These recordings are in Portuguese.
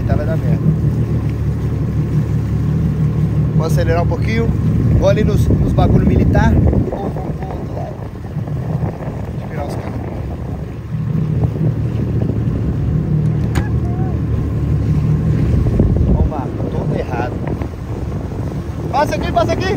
ajeitar, vai dar merda. Vou acelerar um pouquinho. Vou ali nos bagulho militar. Ou vou pro outro lado. Esperar os carros. Vamos lá, todo errado. Passa aqui, passa aqui.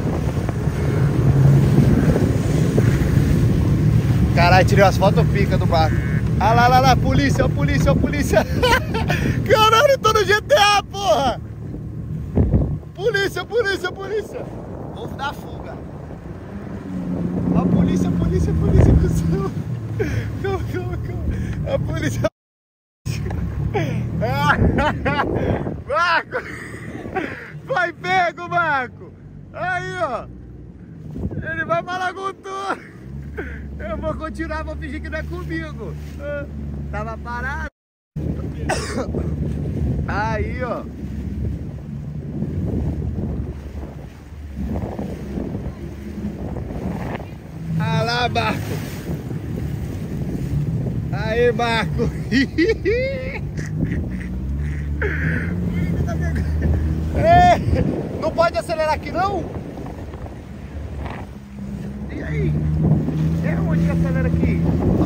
Caralho, tirei as fotos pica do barco. Ah lá, polícia, polícia, polícia. Caralho, tô no GTA, porra. Polícia, polícia, polícia. Vamos dar fuga. A polícia, polícia, polícia, cuzão. Calma. A polícia. Marco! Vai pego, Marco! Aí, ó. Ele vai falar com tu. Eu vou continuar, vou fingir que não é comigo. Tava parado. Aí, ó. Ah lá, Marco. Aí, Marco. Não pode acelerar aqui, não? E aí? É onde que acelera aqui?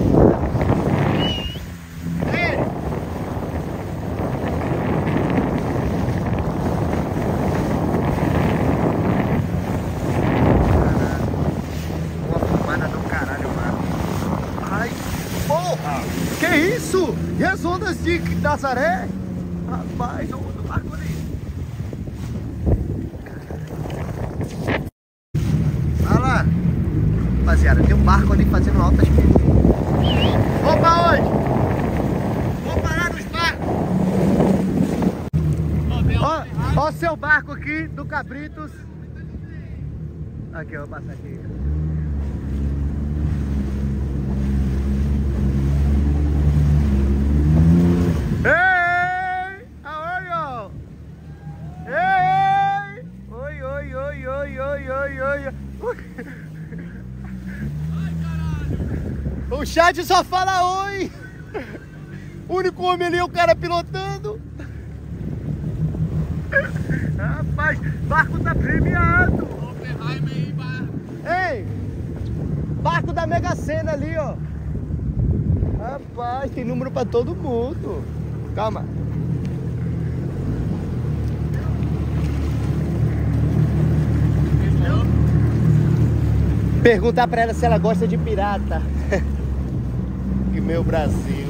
Que isso? E as ondas de Nazaré? Rapaz, o do barco ali. Olha lá. Rapaziada, tem um barco ali fazendo altas pistas. Vou pra onde? Vou parar nos barcos. Ó seu barco aqui do Cabritos. Aqui, eu vou passar aqui. Ei! Aonde, ó? Ei! Oi! O chat só fala oi! O único homem ali é o cara pilotando. Rapaz, barco tá premiado! Ei! Barco da Mega Sena ali, ó! Rapaz, tem número pra todo mundo! Calma! Perguntar pra ela se ela gosta de pirata. E meu Brasil.